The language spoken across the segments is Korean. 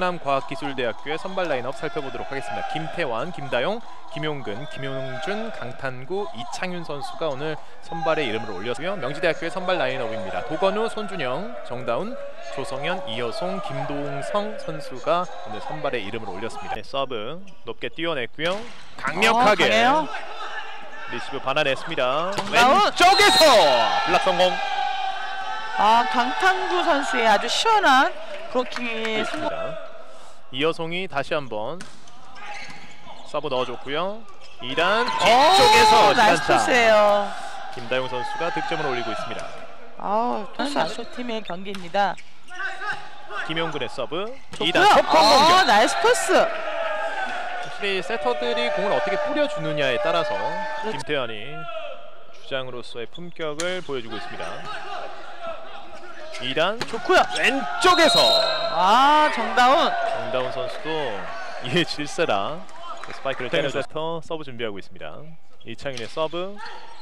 경남과학기술대학교의 선발 라인업 살펴보도록 하겠습니다. 김태환, 김다용, 김용근, 김용준, 강탄구, 이창윤 선수가 오늘 선발에 이름을 올렸고요. 명지대학교의 선발 라인업입니다. 도건우, 손준영, 정다운, 조성현, 이여송, 김동성 선수가 오늘 선발에 이름을 올렸습니다. 네, 서브 높게 띄워냈고요. 강력하게 리시브 받아냈습니다. 왼쪽에서 블락 성공. 강탄구 선수의 아주 시원한 브로킹이 성공. 이여송이 다시 한번 서브 넣어줬고요. 2단 뒤쪽에서 나이스 토스예요. 김다용 선수가 득점을 올리고 있습니다. 토스 양팀의 경기입니다. 김용근의 서브 2단 속공 공격. 나이스 토스. 확실히 세터들이 공을 어떻게 뿌려주느냐에 따라서 김태환이 주장으로서의 품격을 보여주고 있습니다. 2단 좋고요. 왼쪽에서 정다운 선수도 이에 질세라 스파이크를 때려서 서브 준비하고 있습니다. 이창윤의 서브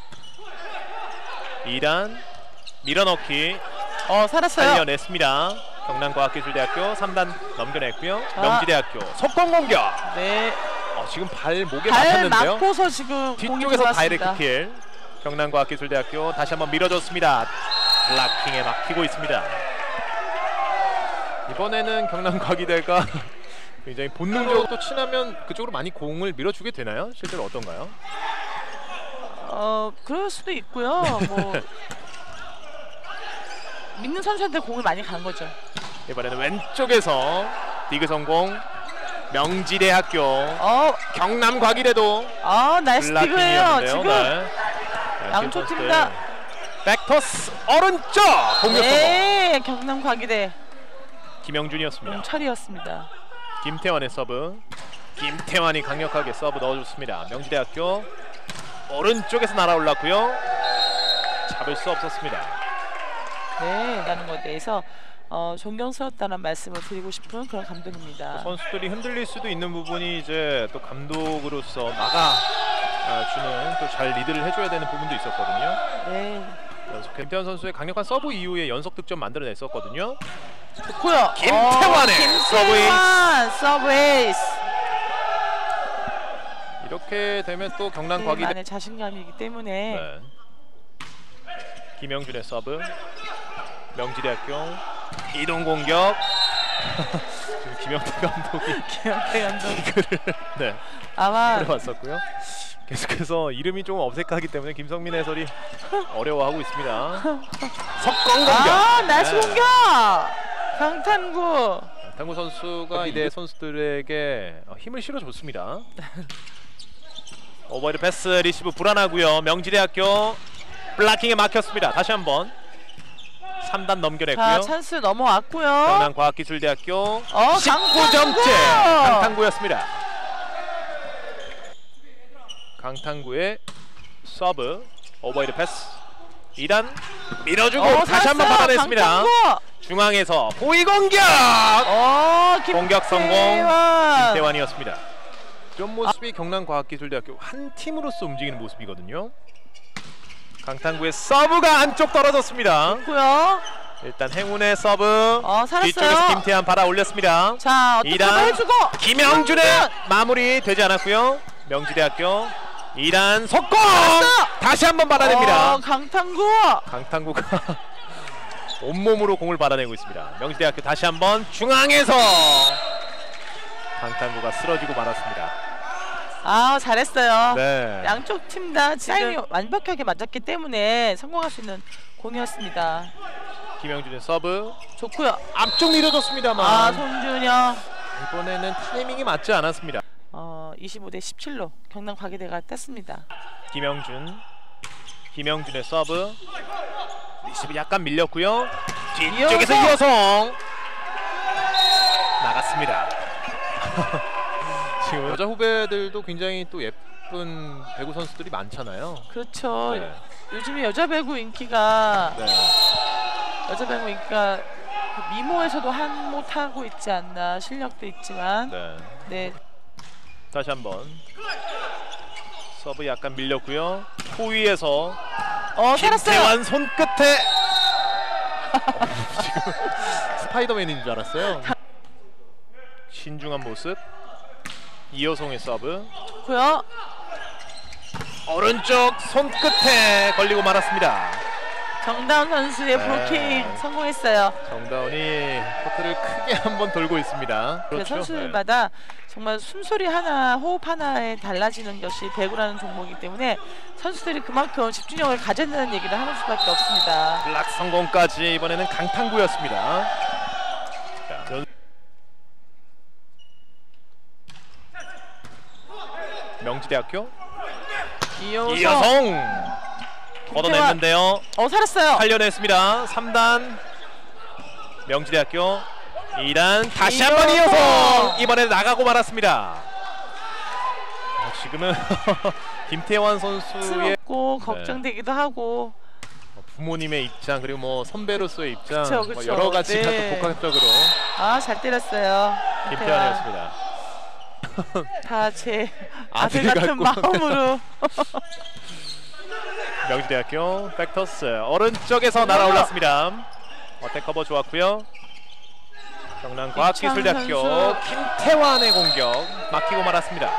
2단 밀어넣기 살았어요. 살려냈습니다. 경남과학기술대학교 3단 넘겨냈고요. 명지대학교 속공 공격. 네. 지금 발목에 맞았는데요. 맞고서 지금 뒤쪽에서 다이렉트 킬. 경남과학기술대학교 다시 한번 밀어줬습니다. 블락킹에 막히고 있습니다. 이번에는 경남과기대가 굉장히 본능적으로 또 친하면 그쪽으로 많이 공을 밀어주게 되나요? 실제로 어떤가요? 그럴 수도 있고요. 믿는 선수한테 공을 많이 가는 거죠. 이번에는 왼쪽에서 디그 성공. 명지대학교 경남과기대도 나이스 디그예요. 지금 양쪽 팀 다 백토스 오른쪽 공격 성공. 경남과기대 김영준이었습니다. 용철이었습니다. 김태환의 서브. 김태환이 강력하게 서브 넣어줬습니다. 명지대학교 오른쪽에서 날아올랐고요. 잡을 수 없었습니다. 라는 것에 대해서 존경스럽다는 말씀을 드리고 싶은 그런 감독입니다. 선수들이 흔들릴 수도 있는 부분이 이제 또 감독으로서 막아주는 또 잘 리드를 해줘야 되는 부분도 있었거든요. 김태환 선수의 강력한 서브 이후에 연속 득점 만들어냈었거든요. 좋고요. 김태환의 서브 에이스. 이렇게 되면 또 경남과기대 안에 자신감이기 때문에 김영준의 서브. 명지대학교 이동 공격. 지금 김영태 감독이 이거를 아마 들어왔었고요. 계속해서 이름이 좀 어색하기 때문에 김성민 해설이 어려워하고 있습니다. 석공 공격. 나이스 공격. 강탄구 선수가 이대 선수들에게 힘을 실어줬습니다. 오버헤드 패스 리시브 불안하고요. 명지대학교 블락킹에 막혔습니다. 다시 한번 3단 넘겨냈고요. 찬스 넘어왔고요. 경남과학기술대학교 19점째 강탄구였습니다. 강탄구의 서브 오버헤드 패스 2단 밀어주고 다시 한번 받아냈습니다. 강탄구. 중앙에서 호위 공격! 공격 성공 김태환이었습니다. 이런 모습이 경남과학기술대학교 한 팀으로서 움직이는 모습이거든요. 강탄구의 서브가 안쪽 떨어졌습니다. 좋고요. 일단 행운의 서브 뒤쪽에서 김태환 받아 올렸습니다. 2단 김영준의 마무리 되지 않았고요. 명지대학교 2단 속공! 다시 한번 받아냅니다. 강탄구가 온몸으로 공을 받아내고 있습니다. 명지대학교 다시 한번 중앙에서 강탄구가 쓰러지고 말았습니다. 잘했어요. 양쪽 팀 다 사인이 완벽하게 맞았기 때문에 성공할 수 있는 공이었습니다. 김영준의 서브 좋고요. 앞쪽 밀어줬습니다만 손준영 이번에는 타이밍이 맞지 않았습니다. 25대 17로 경남과기대가 땄습니다. 김영준의 서브 리시브 약간 밀렸고요. 뒤쪽에서 이여송 나갔습니다. 지금 여자 후배들도 굉장히 또 예쁜 배구 선수들이 많잖아요. 그렇죠. 요즘에 여자 배구 인기가 미모에서도 한몫하고 있지 않나. 실력도 있지만 다시 한번 서브 약간 밀렸고요. 호위에서 김태환 손끝에 지금 스파이더맨인 줄 알았어요. 신중한 모습. 이여송의 서브. 좋고요. 오른쪽 손끝에 걸리고 말았습니다. 정다운 선수의 블로킹 성공했어요. 정다운이 코트를 크게 한번 돌고 있습니다. 그렇죠. 선수들마다 정말 숨소리 하나, 호흡 하나에 달라지는 것이 배구라는 종목이기 때문에 선수들이 그만큼 집중력을 가져야 된다는 얘기를 하는 수밖에 없습니다. 블락 성공까지. 이번에는 강탄구였습니다. 자, 명지대학교 이여송 걷어냈는데요. 살았어요. 살려냈습니다. 3단 명지대학교 2단 다시 한번 이여송. 이번에 나가고 말았습니다. 지금은 김태환 선수의 걱정되기도 하고 부모님의 입장 그리고 뭐 선배로서의 입장 그쵸. 뭐 여러 가지가 또 복합적으로 잘 때렸어요. 김태환이었습니다. 다 제 아들 같은 마음으로. 명지대학교 백터스 오른쪽에서 날아올랐습니다. 어택 커버 좋았고요. 경남과학기술대학교 김태환의 공격 막히고 말았습니다.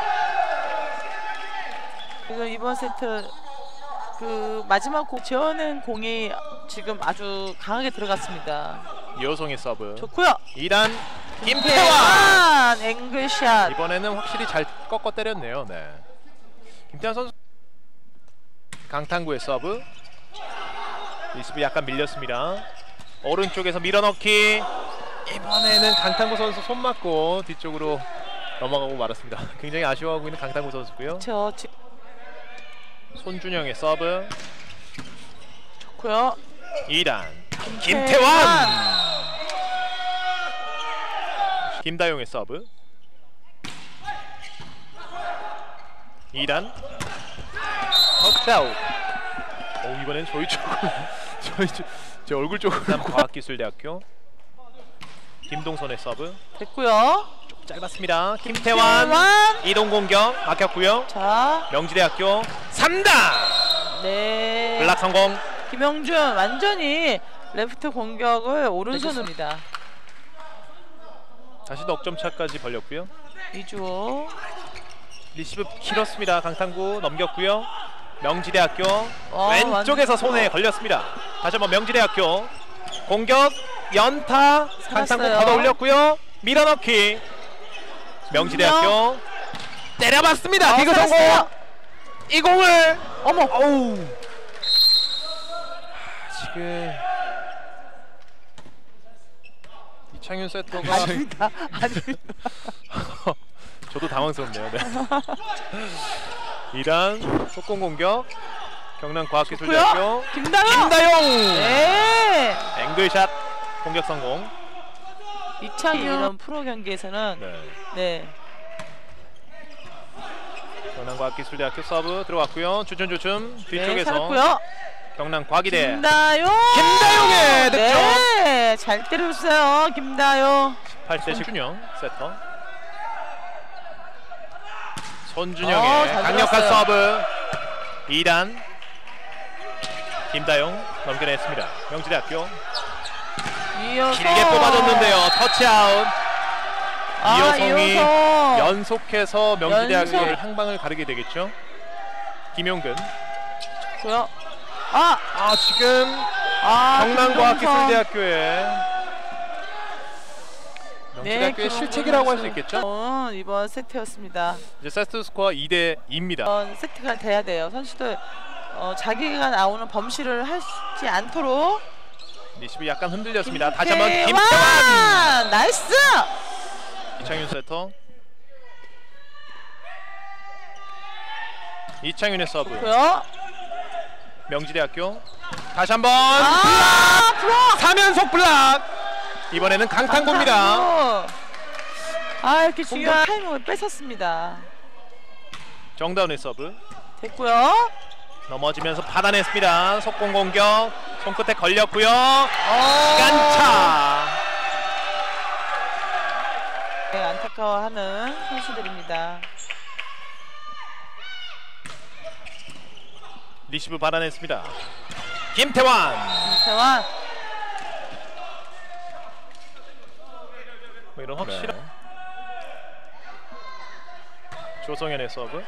지금 이번 세트 마지막 지어낸 공이 지금 아주 강하게 들어갔습니다. 이호송의 서브 좋고요. 2단 김태환 앵글샷. 이번에는 확실히 잘 꺾어 때렸네요. 네. 김태환 선수 강탄구의 서브. 리시브 약간 밀렸습니다. 오른쪽에서 밀어넣기. 이번에는 강탄구 선수 손 맞고 뒤쪽으로 넘어가고 말았습니다. 굉장히 아쉬워하고 있는 강탄구 선수고요. 그렇죠. 손준영의 서브 좋고요. 2단 김태환. 김다용의 서브 2단 터치아웃. 이번엔 저희 쪽으로 제 얼굴 쪽으로. 과학기술대학교 김동선의 서브 됐고요. 좀 짧았습니다. 김태환 이동 공격 막혔고요. 자, 명지대학교 3단 네. 블락 성공. 김영준 완전히 레프트 공격을 오른손입니다. 다시 넉점 차까지 벌렸고요. 이주호 리시브 길었습니다. 강탄구 넘겼고요. 명지대학교 왼쪽에서 손에 걸렸습니다. 다시 한번 명지대학교 공격 연타. 강탄구 걷어 올렸고요. 밀어넣기. 명지대학교 때려봤습니다. 디그 성공. 이 공을 지금 이창윤 세터가 아닙니다. 저도 당황스럽네요. 네. 2단 속공 공격 경남과학기술대학교 김다용. 네. 앵글샷 공격 성공. 이창윤 이런 프로 경기에서는 네. 경남과학기술대학교 서브 들어왔고요. 주춤주춤 뒤쪽에서 경남과기대 김다용의 득점. 네, 잘 때렸어요. 김다용. 18대 손준영 세터. 손준영의 강력한 서브 2단 김다용 넘겨냈습니다. 명지대학교 길게 뽑아줬는데요. 터치아웃. 이여송이 연속해서 명지대학교를 한 방을 가르게 되겠죠. 김용근 지금 경남과학기술대학교의 명지대학교의 실책이라고 할 수 있겠죠. 이번 세트였습니다. 이제 세트 스코어 2대 2입니다. 이번 세트가 돼야 돼요. 선수들 자기가 나오는 범실을 하지 않도록. 리시브 약간 흔들렸습니다. 다시 한번 김태환 나이스. 이창윤 세터. 이창윤의 서브 명지대학교 다시 한번 블락! 3연속 블락. 이번에는 강탄구입니다. 이렇게 중요한 타이밍을 뺏었습니다. 정다운의 서브 됐고요. 넘어지면서 받아냈습니다. 속공 공격 손끝에 걸렸고요. 시간차. 네, 안타까워하는 선수들입니다. 리시브 받아냈습니다. 김태환. 뭐 이런 확실한 조성현의 서브.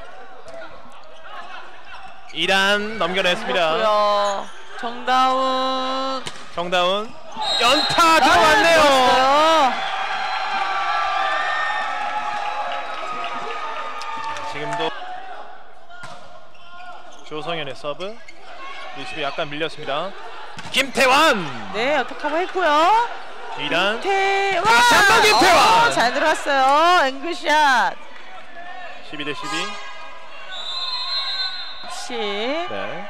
2단 넘겨냈습니다. 그렇고요. 정다운. 정다운 연타 들어왔네요. 좋았어요. 지금도 조성현의 서브. 리시브 약간 밀렸습니다. 김태환. 네, 어떡하고 했고요. 2단 김태환. 다시 한번 김태환. 잘 들어갔어요. 앵글샷. 12대 12. 역시 네.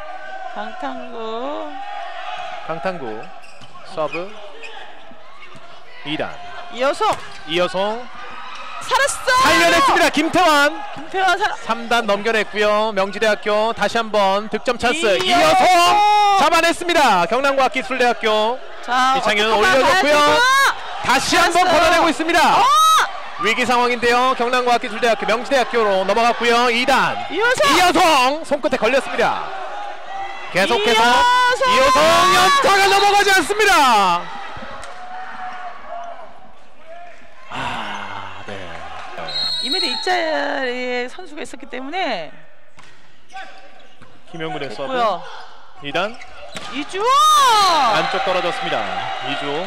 강탄구 서브. 2단 이어서 이여송 살았어. 살려냈습니다. 김태환. 김태환 3단 넘겨냈고요. 명지대학교 다시 한번 득점 찬스. 이여송! 이여송 잡아냈습니다. 경남과학기술대학교. 자, 이창윤 어떡하나 올려줬고요. 가야 되고. 다시 한번 좋았어요. 걷어내고 있습니다. 위기 상황인데요. 경남과학기술대학교 명지대학교로 넘어갔고요. 2단 이여송 손끝에 걸렸습니다. 계속해서 이여송 연타가 넘어가지 않습니다. 네. 2m 이짜리의 선수가 있었기 때문에 김용근의 서브. 됐고요. 2단 이주호. 안쪽 떨어졌습니다. 이주.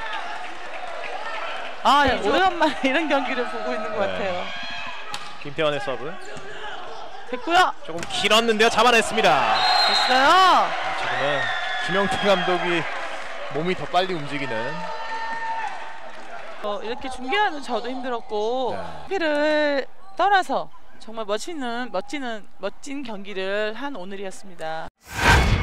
아, 오래간만에 이런 경기를 보고 있는 것 네. 같아요. 김태환의 서브. 됐고요. 조금 길었는데요. 잡아냈습니다. 됐어요. 지금은 김영태 감독이 몸이 더 빨리 움직이는. 이렇게 중계하는 저도 힘들었고 네. PP를 떠나서 정말 멋진 경기를 한 오늘이었습니다.